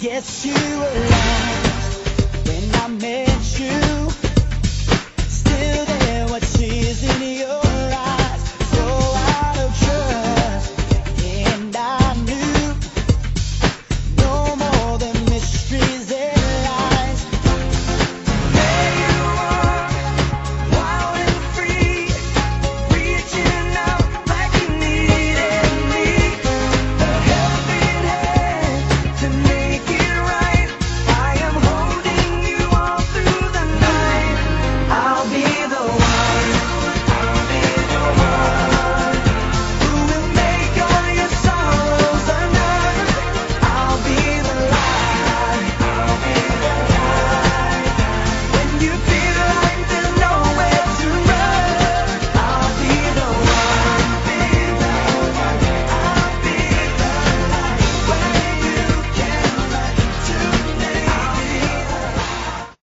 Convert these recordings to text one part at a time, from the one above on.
guess you were lost when I met you. Still there, what tears in your eyes, so out of trust. And I knew no more than mysteries and lies. There you are, wild and free, reaching out like you needed me. A helping hand to make it right. I am holding you all through the night. I'll be the one, I'll be the one who will make all your sorrows undone. I'll be the light, I'll be the light. When you feel like there's nowhere to run, I'll be the one, be the one. I'll be the light where you can run to me. I'll be the light.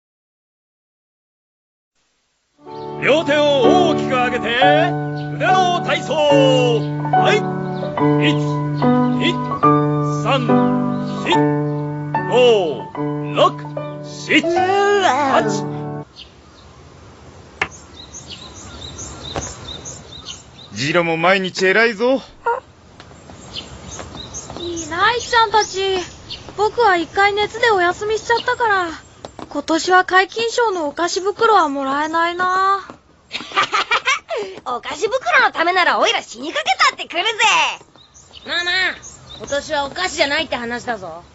両手を大きく上げて腕の体操。はい、1、2、3、4、5、6、7、8。 ジロも毎日偉いぞ。 いいな、いちゃんたち。僕は一回熱でお休みしちゃったから、今年は皆勤賞のお菓子袋はもらえないな。 お菓子袋のためならおいら死にかけたってくるぜ。まあまあ、今年はお菓子じゃないって話だぞ。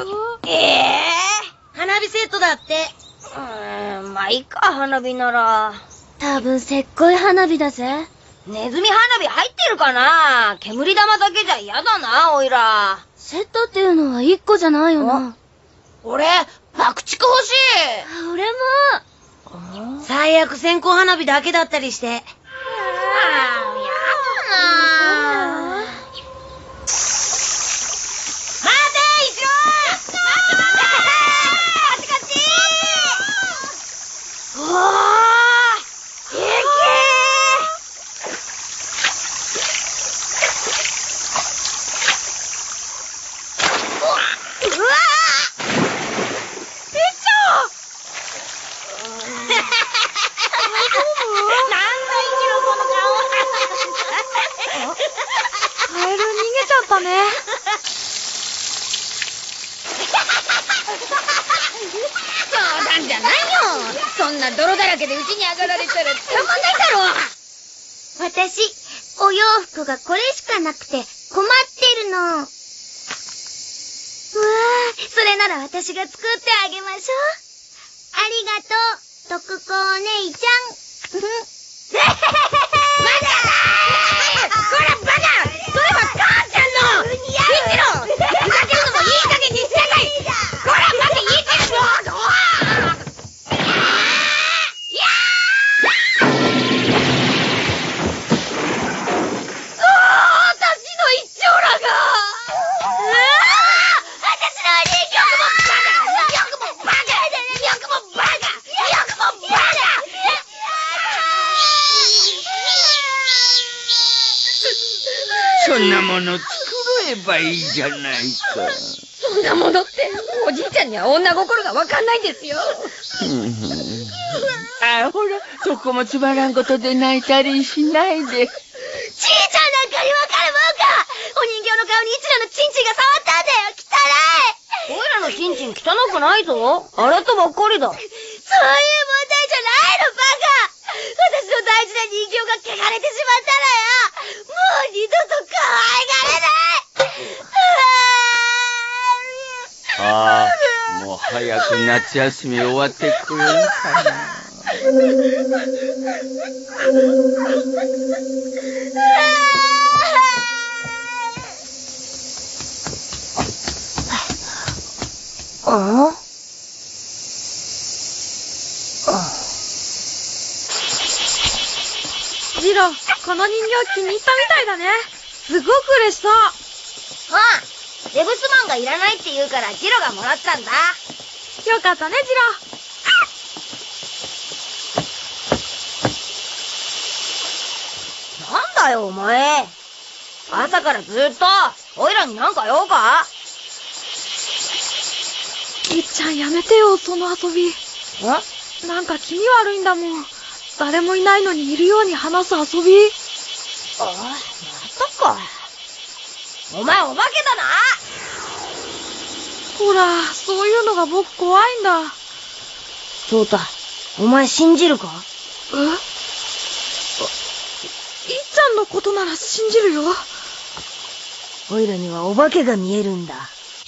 花火セットだって。まあいいか、花火なら。 多分せっこい花火だぜ。 ネズミ花火入ってるかな。煙玉だけじゃ嫌だな、おいら。 セットっていうのは1個じゃないよな。 俺、爆竹欲しい。 俺も。 最悪線香花火だけだったりして。やだな。待て、一郎。こっちこっち。おー、でけー。うわー、 カエル逃げちゃったね。 冗談じゃないよ。そんな泥だらけで家に上がられたらたまんないだろ。 私、お洋服がこれしかなくて困ってるの。うわー、それなら私が作ってあげましょう。ありがとう、徳子お姉ちゃん。 待てー！こらバカ！それは母ちゃんの！一郎！ふざけるのもいい加減にしなさい！こらバカ一郎！私の一丁らが！私の人形もバカ！よくもバカ！よくもバカ！よくもバカ！ そんなもの作ればいいじゃないか。 そんなものっておじいちゃんには女心がわかんないんですよ。 あ、ほら、そこもつまらんことで泣いたりしないで。 ちいちゃんなんかにわかるもんか。お人形の顔に一郎のチンチンが触ったんだよ。汚い。 おいらのチンチン汚くないぞ。洗ったばっかりだ。 そういう問題じゃないの、バカ。私の大事な人形が汚れてしまったらよ、もう二度と可愛がれない。 ああ、もう早く夏休み終わってくれんかな。 ジロ、この人形気に入ったみたいだね。すごく嬉しそう。 デブスマンがいらないって言うからジロがもらったんだ。 よかったね、ジロ。 なんだよお前。朝からずっとおいらになんか用か。 いっちゃんやめてよ、その遊び。なんか気味悪いんだもん。誰もいないのにいるように話す遊び。 またか。お前お化けだな。 ほら、そういうのが僕怖いんだ。 そうた、お前信じるか？ いっちゃんのことなら信じるよ。 おいらにはお化けが見えるんだ。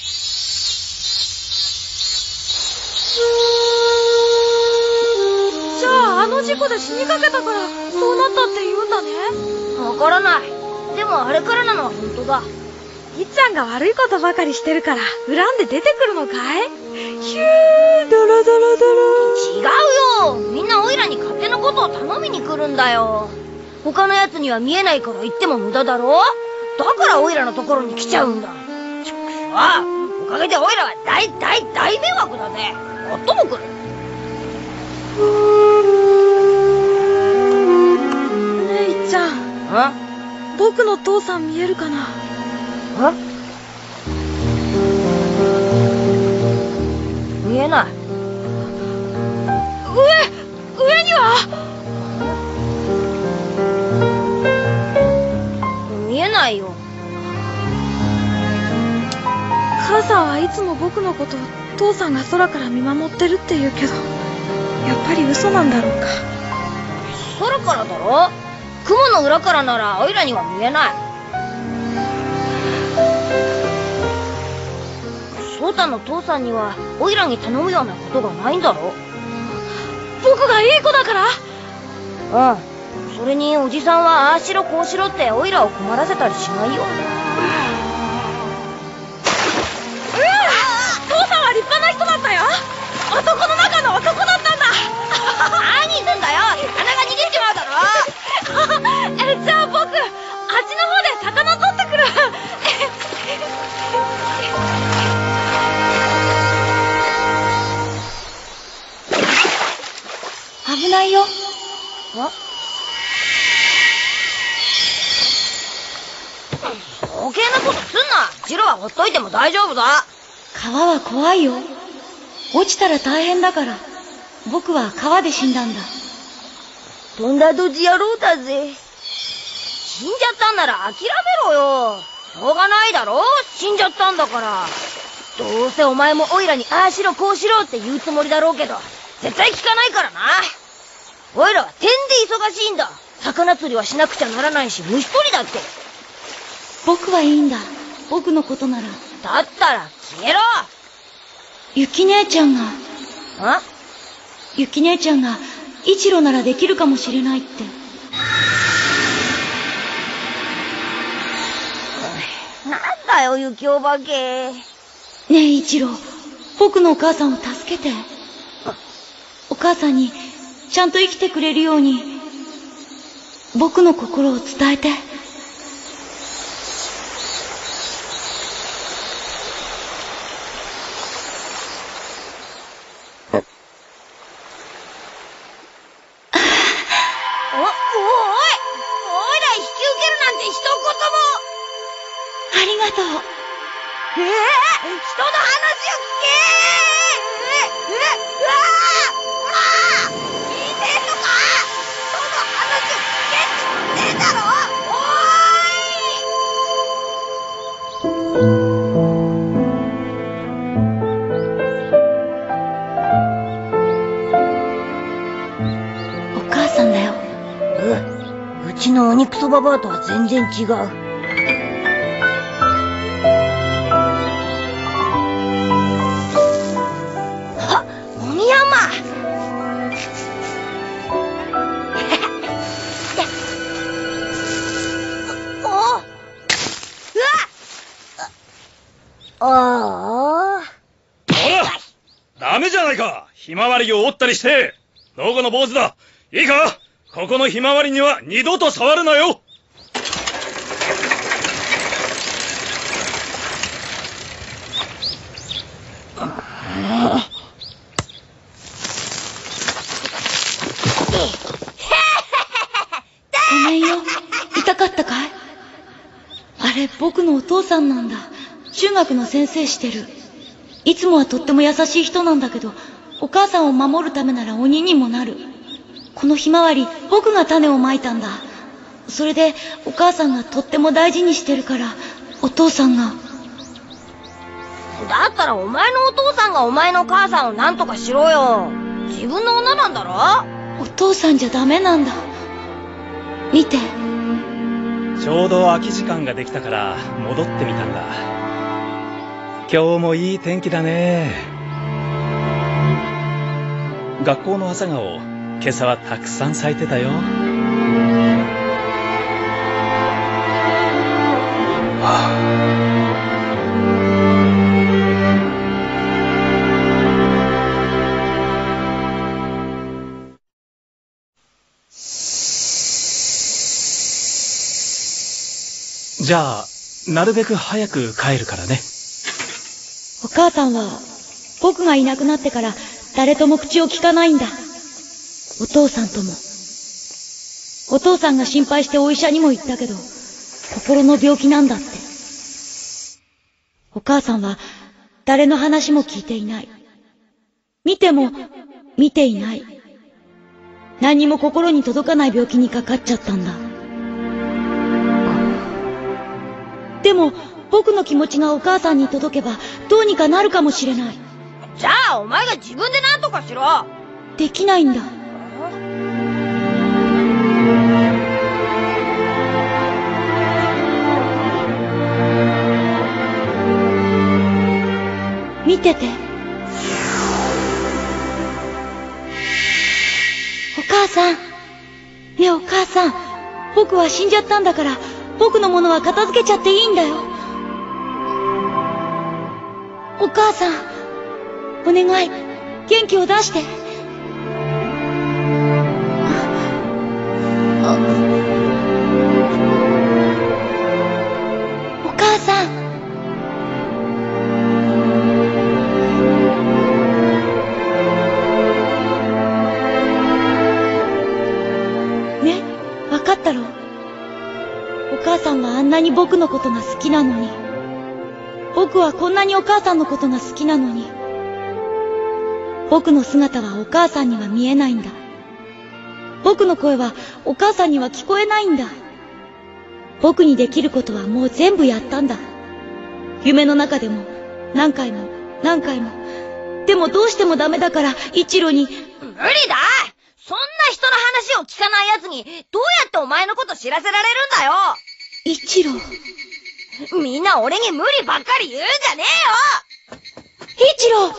じゃあ、あの事故で死にかけたからそうなったって言うんだね。 わからない。でもあれからなのは本当だ。 いっちゃんが悪いことばかりしてるから恨んで出てくるのかい？ヒュー、ドロドロドロ。 違うよ。みんなおいらに勝手なことを頼みに来るんだよ。他のやつには見えないから言っても無駄だろ。だからおいらのところに来ちゃうんだ。おかげでおいらは大迷惑だぜ。もっとも来る。 ねえ、いっちゃん。僕の父さん見えるかな？ 見えない。 上には？ 見えないよ。 母さんはいつも僕のこと父さんが空から見守ってるって言うけど、やっぱり嘘なんだろうか。 空からだろ？雲の裏からならおいらには見えない。ソータの父さんにはおいらに頼むようなことがないんだろ？ 僕がいい子だから？ それにおじさんはああしろこうしろっておいらを困らせたりしないよ。 父さんは立派な人だったよ。男の中の男だったんだ。 何すんだよ。鼻が逃げちまうだろ。 じゃあ僕、あっちの方で魚取ってくる。危ないよ。 余計なことすんな。ジロはほっといても大丈夫だ。 川は怖いよ。落ちたら大変だから。僕は川で死んだんだ。 とんだドジ野郎だぜ。死んじゃったんなら諦めろよ。しょうがないだろ。死んじゃったんだから。どうせお前もオイラにああしろこうしろって言うつもりだろうけど、絶対聞かないからな。オイラは点で忙しいんだ。魚釣りはしなくちゃならないし、虫取りだって。 僕はいいんだ。僕のことなら。 だったら消えろ。 ゆき姉ちゃんが一郎ならできるかもしれないって。 なんだよ、雪お化け。 ねえ一郎、僕のお母さんを助けて。お母さんにちゃんと生きてくれるように僕の心を伝えて。ありがとう。 人の話を聞け。ほら聞いてんのか。人の話を聞けって言ってんだろ。 お母さんだよ。 うちのお肉そばバーとは全然違う。 ほら、ダメじゃないか。ひまわりを折ったりして。どこの坊主だ。いいか、ここのひまわりには二度と触るなよ。 ごめんよ。痛かったかい？あれ僕のお父さんなんだ。中学の先生してる。 いつもはとっても優しい人なんだけど、お母さんを守るためなら鬼にもなる。このひまわり、僕が種をまいたんだ。それでお母さんがとっても大事にしてるから、お父さんが。 だったらお前のお父さんがお前の母さんを何とかしろよ。自分の女なんだろ。 お父さんじゃダメなんだ。見て。 ちょうど空き時間ができたから戻ってみたんだ。今日もいい天気だね。学校の朝顔、今朝はたくさん咲いてたよ。じゃあ、なるべく早く帰るからね。 お母さんは、僕がいなくなってから誰とも口を聞かないんだ。お父さんとも。お父さんが心配してお医者にも言ったけど、心の病気なんだって。お母さんは、誰の話も聞いていない。見ても、見ていない。何にも心に届かない病気にかかっちゃったんだ。でも、僕の気持ちがお母さんに届けば、どうにかなるかもしれない。 じゃあ、お前が自分で何とかしろ。 できないんだ。見てて。お母さん。ねえお母さん。僕は死んじゃったんだから、僕のものは片付けちゃっていいんだよ。お母さん。お願い。元気を出して。お母さん。ね、わかったろ。お母さんはあんなに僕のことが好きなのに。僕はこんなにお母さんのことが好きなのに。僕の姿はお母さんには見えないんだ。僕の声はお母さんには聞こえないんだ。僕にできることはもう全部やったんだ。夢の中でも何回も何回も。でもどうしてもダメだから一郎に。無理だ！そんな人の話を聞かない奴にどうやってお前のこと知らせられるんだよ。 一郎。 みんな俺に無理ばっかり言うんじゃねえよ。 一郎。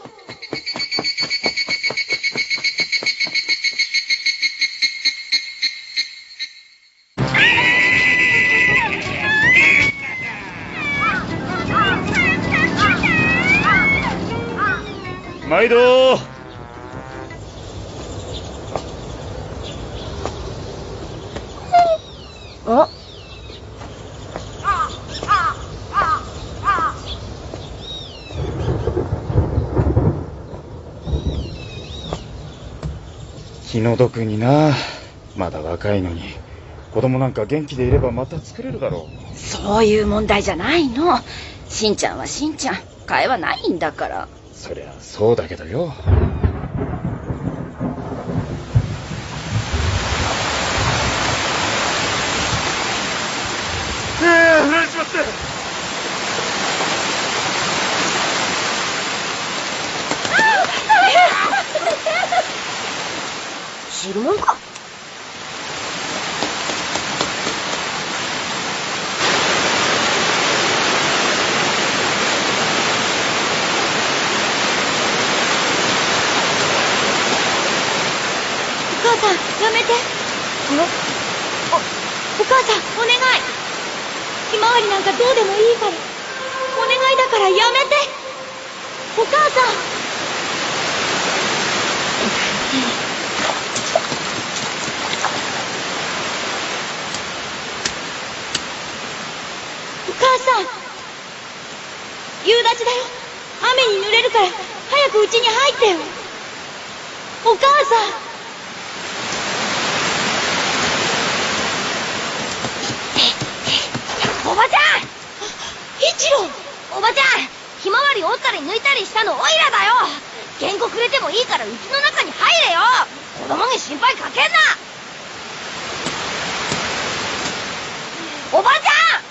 毎度。 あ？ 気の毒にな。まだ若いのに。子供なんか元気でいればまた作れるだろう。 そういう問題じゃないの。しんちゃんはしんちゃん。替えはないんだから。 そりゃそうだけどよ。しまって。 知るもんか。 お母さん、やめて。お母さん、お願い。ひまわりなんかどうでもいいから。お願いだからやめて。お母さん。お母さん。夕立だよ。雨に濡れるから早く家に入ってよ。お母さん。 おばちゃん！ 一郎！ おばちゃん！ ひまわり折ったり抜いたりしたのオイラだよ。原稿くれてもいいからうちの中に入れよ。子供に心配かけんな。おばちゃん！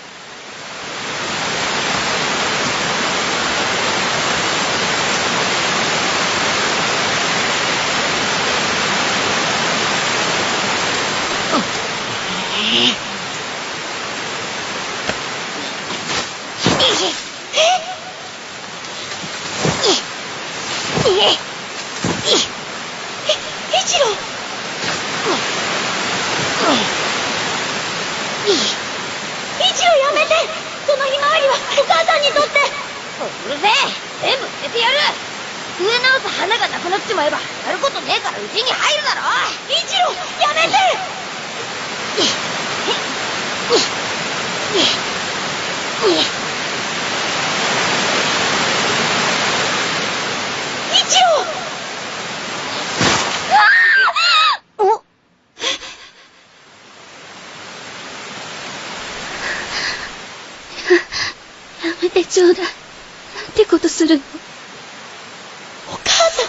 ちょうだい。なんてことするの。 お母さん。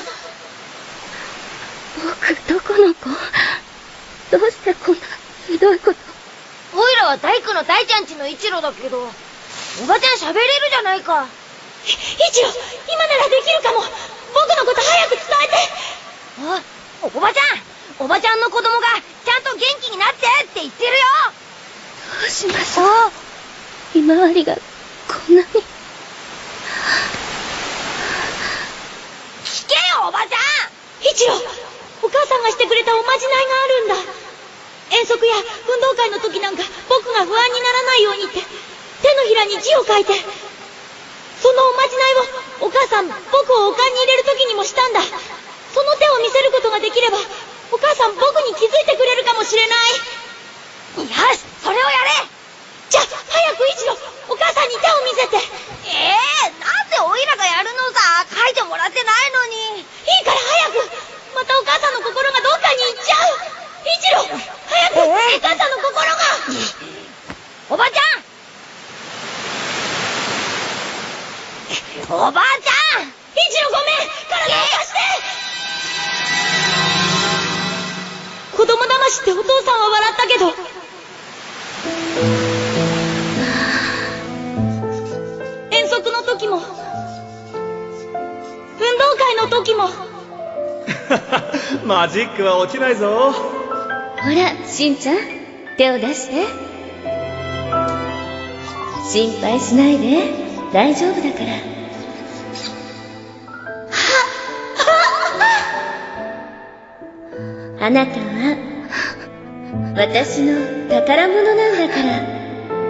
僕、どこの子？どうしてこんなひどいこと。 おいらは大工の大ちゃんちの一郎だけど、おばちゃん喋れるじゃないか。 一郎、今ならできるかも。僕のこと早く伝えて。 おばちゃんの子供がちゃんと元気になってって言ってるよ。 どうしましょう。ひまわりがこんなに。 聞けよおばちゃん。 一郎、お母さんがしてくれたおまじないがあるんだ。遠足や運動会の時なんか僕が不安にならないようにって手のひらに字を書いて、そのおまじないをお母さん僕をおかんに入れる時にもしたんだ。その手を見せることができればお母さん僕に気づいてくれるかもしれない。 よし、それをやれ。 じゃあ早く一郎、お母さんに手を見せて。 なんでおいらがやるのさ。書いてもらってないのに。 いいから早く。またお母さんの心がどっかに行っちゃう。一郎、早く。お母さんの心が。 おばちゃん。おばあちゃん。 一郎ごめん、体を貸して。子供騙しってお父さんは笑ったけど、遠足の時も運動会の時もマジックは落ちないぞ。 ほら、しんちゃん、手を出して。心配しないで、大丈夫だから。あなたは私の宝物なんだから。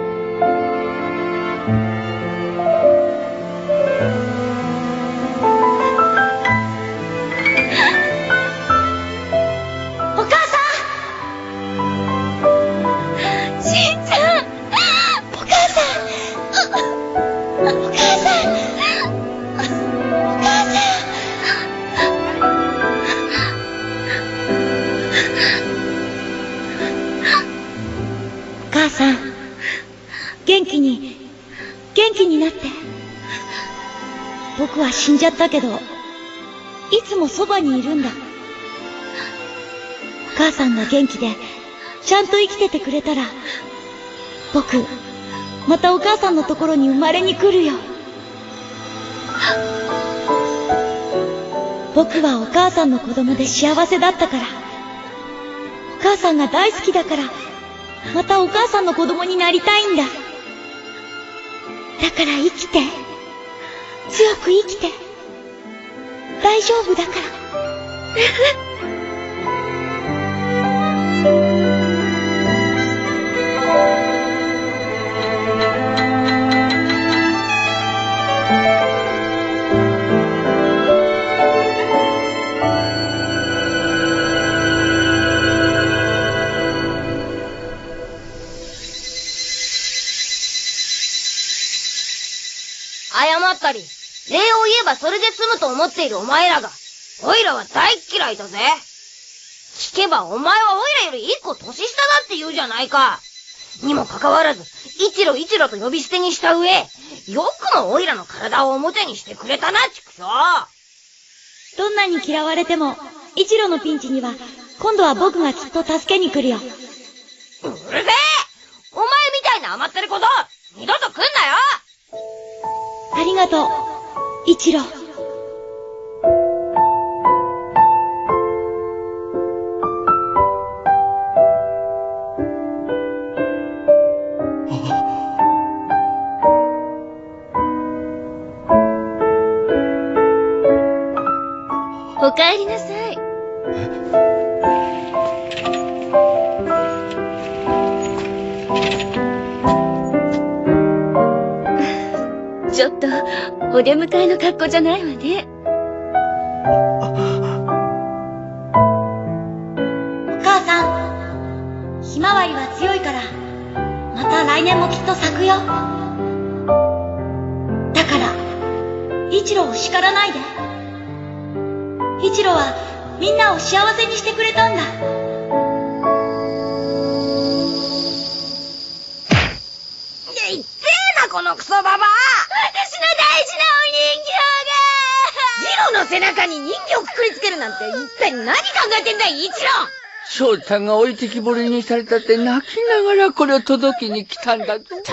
元気になって。僕は死んじゃったけど、いつもそばにいるんだ。お母さんが元気で、ちゃんと生きててくれたら、僕、またお母さんのところに生まれに来るよ。僕はお母さんの子供で幸せだったから、お母さんが大好きだから、またお母さんの子供になりたいんだ。だから生きて、強く生きて、大丈夫だから。 謝ったり、礼を言えばそれで済むと思っているお前らが、オイラは大嫌いだぜ。聞けばお前はオイラより一個年下だって言うじゃないか。 にもかかわらず、一路と呼び捨てにした上、よくもオイラの体を表にしてくれたな、畜生。 どんなに嫌われても、一路のピンチには、今度は僕がきっと助けに来るよ。 うるせえ！お前みたいな甘ったれこと、二度と来んなよ！ ありがとう、一路。 おかえりなさい。ちょっとお出迎えの格好じゃないわね。 お母さん、ひまわりは強いから、また来年もきっと咲くよ。だから、一路を叱らないで。一路はみんなを幸せにしてくれたんだ。 いってえな、このクソババア！私の大事なお人形が！ジロの背中に人形をくくりつけるなんて一体何考えてんだい、一路！ 翔太が置いてきぼりにされたって泣きながらこれを届けに来たんだぞ。 まった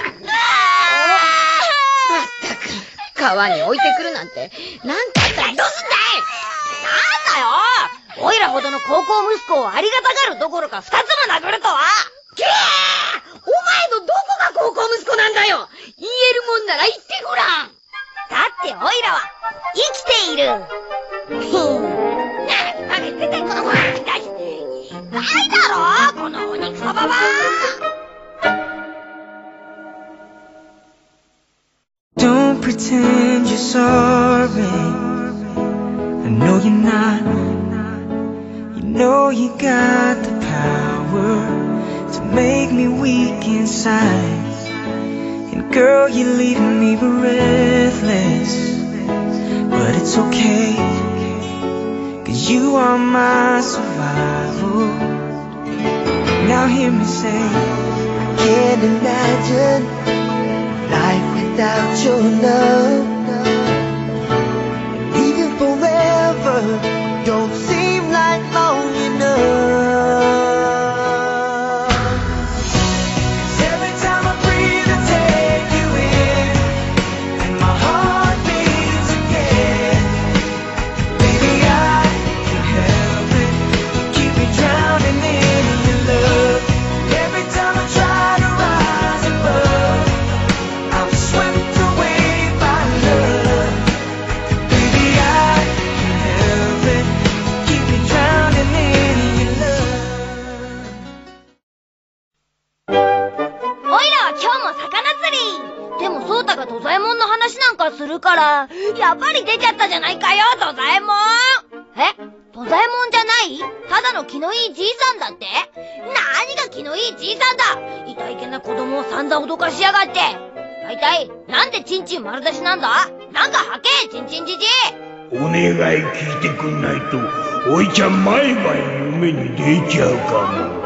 く、川に置いてくるなんて、なんかあったらどうすんだい！なんだよ！オイラほどの高校息子をありがたがるどころか二つも殴るとは！げー！お前のどこが高校息子なんだよ！言えるもんなら言ってごらん！だってオイラは生きている！何バカ言ってんだい、この子は！ないだろこのお肉そばば！ Don't pretend you're sorry. I know you're not. You know you got the power to make me weak inside. And girl, you're leaving me breathless. But it's okay, 'cause you are my survival. Now hear me say, I can't imagine life without your love. And even forever don't seem like long enough. 'Cause every time I breathe I take you in, and my heart beats again. Baby, I can't help it, keep me drowning in your love. Every time I try to rise above, I'm swept away by love. Baby, I can't help it, keep me drowning in your love. オイラは今日も魚釣り！でもソータが土左衛門の話なんかするから、やっぱり出ちゃったじゃないかよ、土左衛門！え？土左衛門じゃない？ただの気のいいじいさんだって？何が気のいいじいさんだ！いたいけな子供を散々脅かしやがって！大体、なんでチンチン丸出しなんだ？なんか吐け、チンチンじじい！ お願い聞いてくんないと、おいちゃん毎晩夢に出ちゃうかも。